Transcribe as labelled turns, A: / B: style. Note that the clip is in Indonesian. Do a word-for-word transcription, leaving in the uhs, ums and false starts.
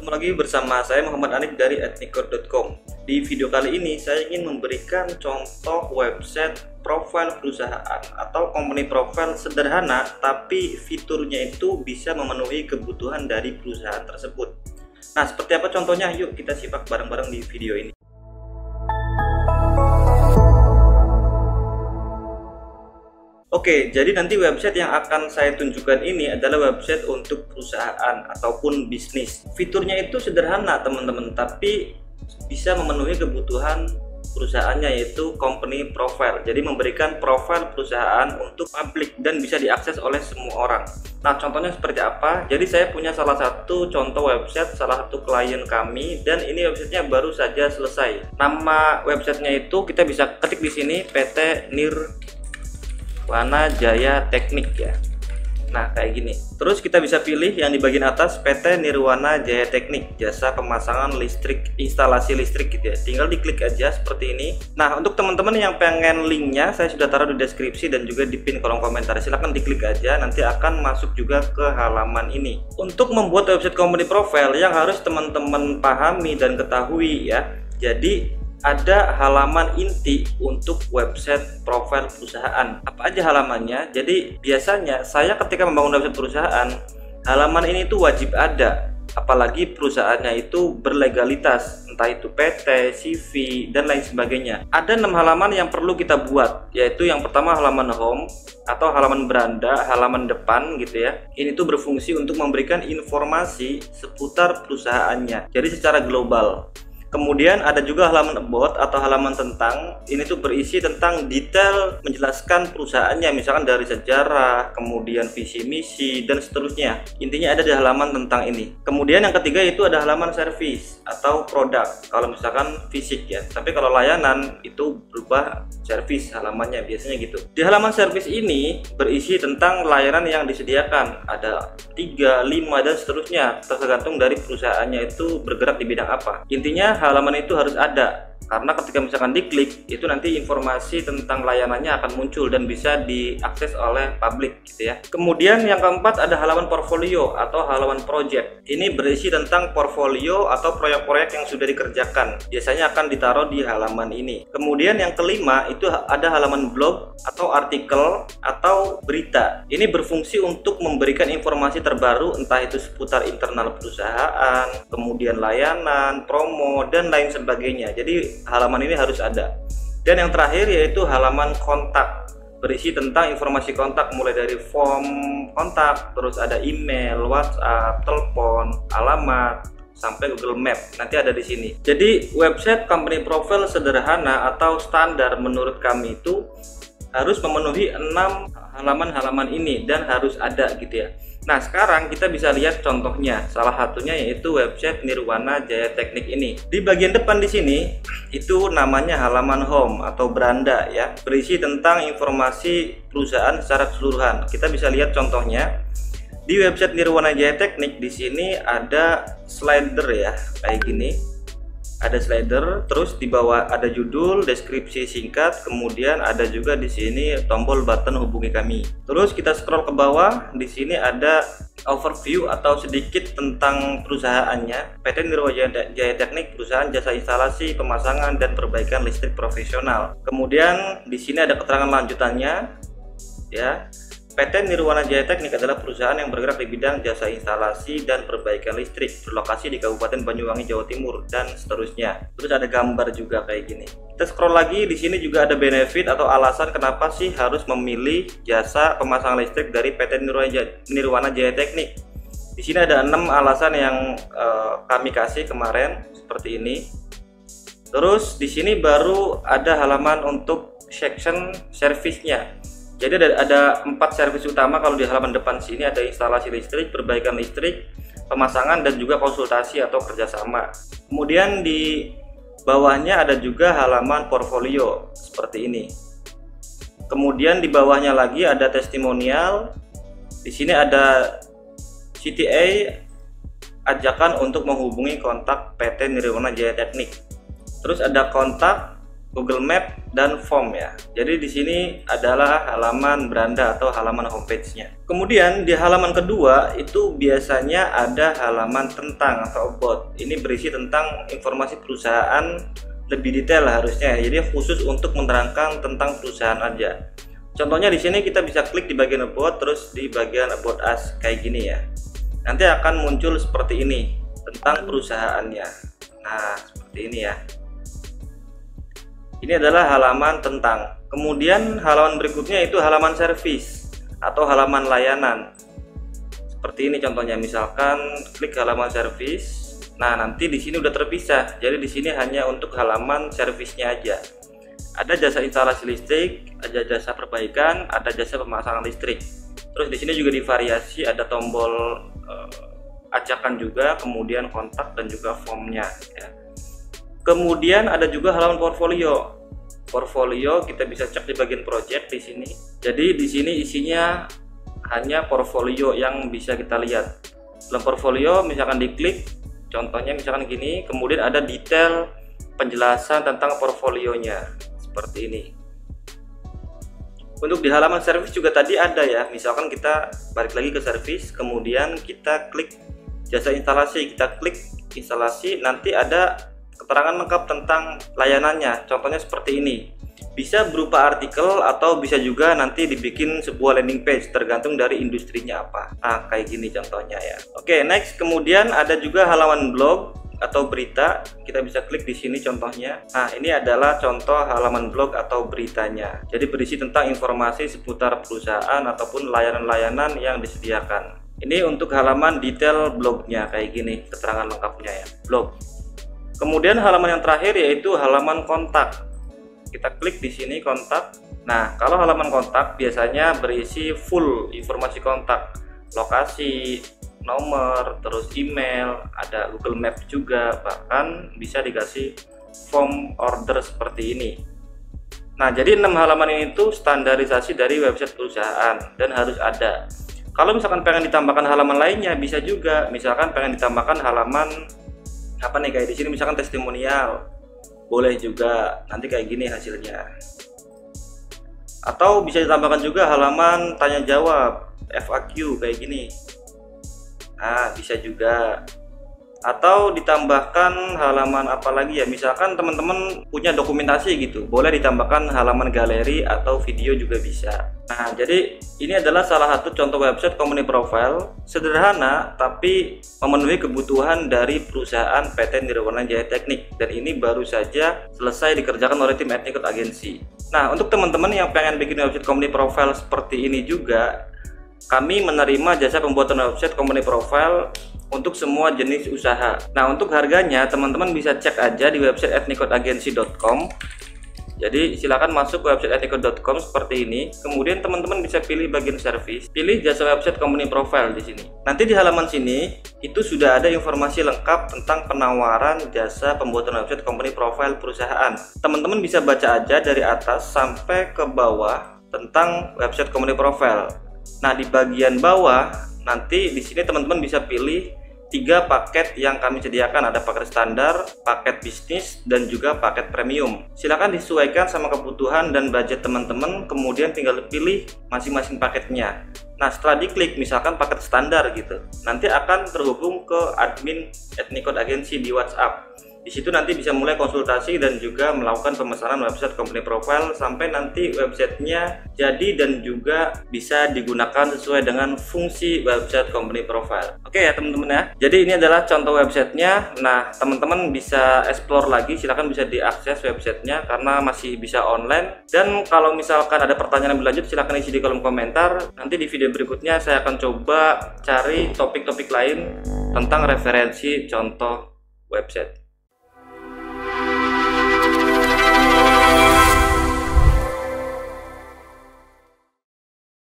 A: Ketemu lagi bersama saya Muhammad Anif dari etnikor dot com. Di video kali ini saya ingin memberikan contoh website profil perusahaan atau company profile sederhana, tapi fiturnya itu bisa memenuhi kebutuhan dari perusahaan tersebut. Nah, seperti apa contohnya? Yuk kita simak bareng-bareng di video ini. Oke, jadi nanti website yang akan saya tunjukkan ini adalah website untuk perusahaan ataupun bisnis. Fiturnya itu sederhana teman-teman, tapi bisa memenuhi kebutuhan perusahaannya, yaitu company profile. Jadi memberikan profil perusahaan untuk publik dan bisa diakses oleh semua orang. Nah, contohnya seperti apa? Jadi saya punya salah satu contoh website salah satu klien kami, dan ini websitenya baru saja selesai. Nama websitenya itu kita bisa ketik di sini, P T Nirwana Jaya Teknik ya. Nah, kayak gini. Terus kita bisa pilih yang di bagian atas, P T Nirwana Jaya Teknik, jasa pemasangan listrik, instalasi listrik gitu ya. Tinggal diklik aja seperti ini. Nah, untuk teman-teman yang pengen linknya, saya sudah taruh di deskripsi dan juga di pin kolom komentar. Silahkan diklik aja, nanti akan masuk juga ke halaman ini. Untuk membuat website company profile yang harus teman-teman pahami dan ketahui ya. Jadi ada halaman inti untuk website profil perusahaan. Apa aja halamannya? Jadi biasanya saya ketika membangun website perusahaan, halaman ini tuh wajib ada, apalagi perusahaannya itu berlegalitas, entah itu P T, C V, dan lain sebagainya. Ada enam halaman yang perlu kita buat, yaitu yang pertama halaman home atau halaman beranda, halaman depan gitu ya. Ini tuh berfungsi untuk memberikan informasi seputar perusahaannya, jadi secara global. Kemudian ada juga halaman about atau halaman tentang. Ini tuh berisi tentang detail menjelaskan perusahaannya, misalkan dari sejarah, kemudian visi misi dan seterusnya. Intinya ada di halaman tentang ini. Kemudian yang ketiga itu ada halaman service atau produk, kalau misalkan fisik ya. Tapi kalau layanan itu berubah service halamannya, biasanya gitu. Di halaman service ini berisi tentang layanan yang disediakan. Ada tiga, lima dan seterusnya, tergantung dari perusahaannya itu bergerak di bidang apa. Intinya halaman itu harus ada, karena ketika misalkan diklik itu nanti informasi tentang layanannya akan muncul dan bisa diakses oleh publik gitu ya. Kemudian yang keempat ada halaman portfolio atau halaman project. Ini berisi tentang portfolio atau proyek-proyek yang sudah dikerjakan, biasanya akan ditaruh di halaman ini. Kemudian yang kelima itu ada halaman blog atau artikel atau berita. Ini berfungsi untuk memberikan informasi terbaru, entah itu seputar internal perusahaan, kemudian layanan, promo, dan lain sebagainya. Jadi halaman ini harus ada. Dan yang terakhir yaitu halaman kontak, berisi tentang informasi kontak mulai dari form kontak, terus ada email, WhatsApp, telepon, alamat, sampai Google Map. Nanti ada di sini. Jadi website company profile sederhana atau standar menurut kami itu harus memenuhi enam halaman-halaman ini dan harus ada gitu ya. Nah, sekarang kita bisa lihat contohnya. Salah satunya yaitu website Nirwana Jaya Teknik ini. Di bagian depan di sini itu namanya halaman home atau beranda ya, berisi tentang informasi perusahaan secara keseluruhan. Kita bisa lihat contohnya. Di website Nirwana Jaya Teknik di sini ada slider ya, kayak gini. Ada slider, terus di bawah ada judul, deskripsi singkat, kemudian ada juga di sini tombol button hubungi kami. Terus kita scroll ke bawah, di sini ada overview atau sedikit tentang perusahaannya. P T Nirwana Jaya Teknik, perusahaan jasa instalasi, pemasangan dan perbaikan listrik profesional. Kemudian di sini ada keterangan lanjutannya ya. P T Nirwana Jaya Teknik adalah perusahaan yang bergerak di bidang jasa instalasi dan perbaikan listrik, berlokasi di Kabupaten Banyuwangi, Jawa Timur, dan seterusnya. Terus ada gambar juga kayak gini. Kita scroll lagi, di sini juga ada benefit atau alasan kenapa sih harus memilih jasa pemasangan listrik dari P T Nirwana Jaya Teknik. Di sini ada enam alasan yang uh, kami kasih kemarin seperti ini. Terus di sini baru ada halaman untuk section service-nya. Jadi ada, ada empat servis utama. Kalau di halaman depan sini ada instalasi listrik, perbaikan listrik, pemasangan, dan juga konsultasi atau kerjasama. Kemudian di bawahnya ada juga halaman portfolio seperti ini. Kemudian di bawahnya lagi ada testimonial. Di sini ada C T A, ajakan untuk menghubungi kontak P T Nirwana Jaya Teknik. Terus ada kontak Google Map, dan form ya. Jadi di sini adalah halaman beranda atau halaman homepage-nya. Kemudian di halaman kedua itu biasanya ada halaman tentang atau about. Ini berisi tentang informasi perusahaan lebih detail harusnya. Jadi khusus untuk menerangkan tentang perusahaan aja. Contohnya di sini kita bisa klik di bagian about, terus di bagian about us kayak gini ya. Nanti akan muncul seperti ini tentang perusahaannya. Nah, seperti ini ya. Ini adalah halaman tentang. Kemudian halaman berikutnya itu halaman service atau halaman layanan. Seperti ini contohnya, misalkan klik halaman service. Nah, nanti di sini udah terpisah. Jadi di sini hanya untuk halaman servisnya aja. Ada jasa instalasi listrik, ada jasa perbaikan, ada jasa pemasangan listrik. Terus di sini juga divariasi, ada tombol eh, ajakan juga, kemudian kontak dan juga formnya ya. Kemudian ada juga halaman portfolio. Portfolio kita bisa cek di bagian project di sini. Jadi di sini isinya hanya portfolio yang bisa kita lihat. Dalam portfolio misalkan diklik, contohnya misalkan gini, kemudian ada detail penjelasan tentang portfolionya seperti ini. Untuk di halaman service juga tadi ada ya. Misalkan kita balik lagi ke service, kemudian kita klik jasa instalasi, kita klik instalasi, nanti ada keterangan lengkap tentang layanannya. Contohnya seperti ini. Bisa berupa artikel atau bisa juga nanti dibikin sebuah landing page, tergantung dari industrinya apa. Nah, kayak gini contohnya ya. Oke, next kemudian ada juga halaman blog atau berita. Kita bisa klik di sini contohnya. Nah, ini adalah contoh halaman blog atau beritanya. Jadi berisi tentang informasi seputar perusahaan ataupun layanan-layanan yang disediakan. Ini untuk halaman detail blognya kayak gini, keterangan lengkapnya ya, blog. Kemudian halaman yang terakhir yaitu halaman kontak. Kita klik di sini kontak. Nah, kalau halaman kontak biasanya berisi full informasi kontak, lokasi, nomor, terus email, ada Google Map juga, bahkan bisa dikasih form order seperti ini. Nah, jadi enam halaman ini tuh standarisasi dari website perusahaan dan harus ada. Kalau misalkan pengen ditambahkan halaman lainnya bisa juga, misalkan pengen ditambahkan halaman apa nih, kayak di sini misalkan testimonial, boleh juga, nanti kayak gini hasilnya. Atau bisa ditambahkan juga halaman tanya jawab, F A Q kayak gini. Nah, bisa juga. Atau ditambahkan halaman apa lagi ya, misalkan teman-teman punya dokumentasi gitu, boleh ditambahkan halaman galeri atau video juga bisa. Nah, jadi ini adalah salah satu contoh website company profile sederhana tapi memenuhi kebutuhan dari perusahaan P T Nirwana Jaya Teknik, dan ini baru saja selesai dikerjakan oleh tim Ethnicode Agency. Nah, untuk teman-teman yang pengen bikin website company profile seperti ini juga, kami menerima jasa pembuatan website company profile untuk semua jenis usaha. Nah, untuk harganya teman-teman bisa cek aja di website ethnicode agency dot com. Jadi silakan masuk ke website ethnicode dot com seperti ini. Kemudian teman-teman bisa pilih bagian service, pilih jasa website company profile di sini. Nanti di halaman sini itu sudah ada informasi lengkap tentang penawaran jasa pembuatan website company profile perusahaan. Teman-teman bisa baca aja dari atas sampai ke bawah tentang website company profile. Nah, di bagian bawah nanti di sini teman-teman bisa pilih tiga paket yang kami sediakan, ada paket standar, paket bisnis, dan juga paket premium. Silahkan disesuaikan sama kebutuhan dan budget teman-teman, kemudian tinggal pilih masing-masing paketnya. Nah, setelah diklik misalkan paket standar gitu, nanti akan terhubung ke admin Ethnicode Agency di WhatsApp. Di situ nanti bisa mulai konsultasi dan juga melakukan pemesanan website company profile sampai nanti websitenya jadi dan juga bisa digunakan sesuai dengan fungsi website company profile. Oke ya teman-teman ya. Jadi ini adalah contoh websitenya. Nah, teman-teman bisa explore lagi, silahkan bisa diakses websitenya karena masih bisa online. Dan kalau misalkan ada pertanyaan lebih lanjut, silahkan isi di kolom komentar. Nanti di video berikutnya saya akan coba cari topik-topik lain tentang referensi contoh website.